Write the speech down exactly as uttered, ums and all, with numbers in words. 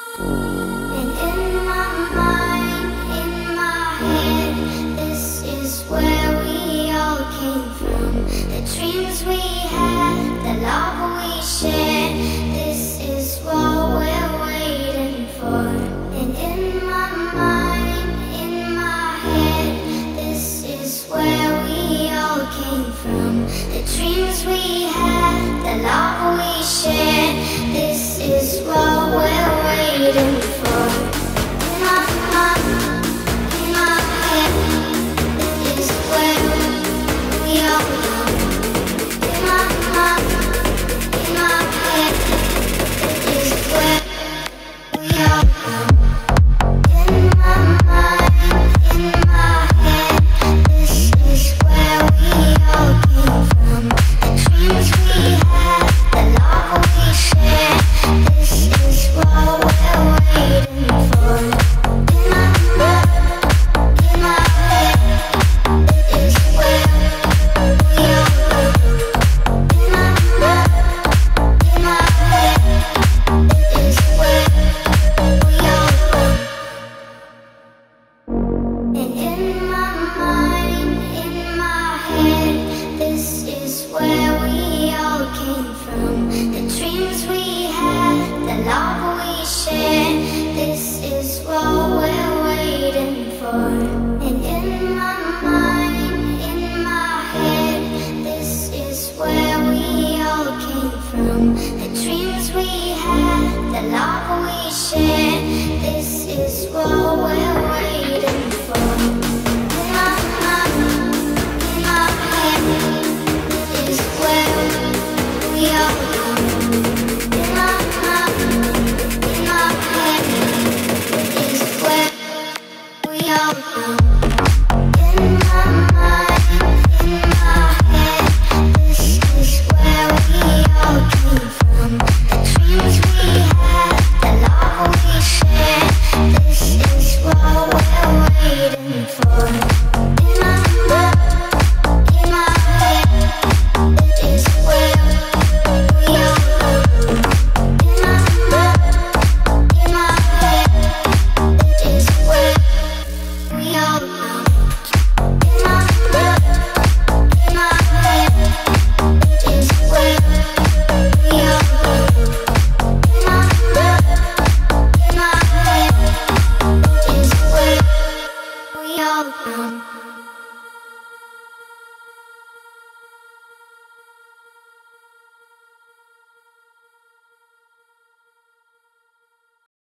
And in my mind, in my head, this is where we all came from. The dreams we had, the love we shared, this is what we're waiting for. And in my mind, in my head, this is where we all came from. The dreams we had, the love we shared, this is what we're waiting for. In my mind, in my head, this is where we all belong. In my mind, in my head, this is where we all belong. In my mind, in my head, this is where we all came from. The dreams we had, the love we shared, this is what we're waiting for. In my mind, in my head, this is where we all belong. In my mind, in my head, this is where we all belong. And in my mind, in my head, this is where we all came from. The dreams we had, the love we shared, this is what we're waiting for. And in my mind, in my head, this is where we all came from. The dreams we had, the love we shared,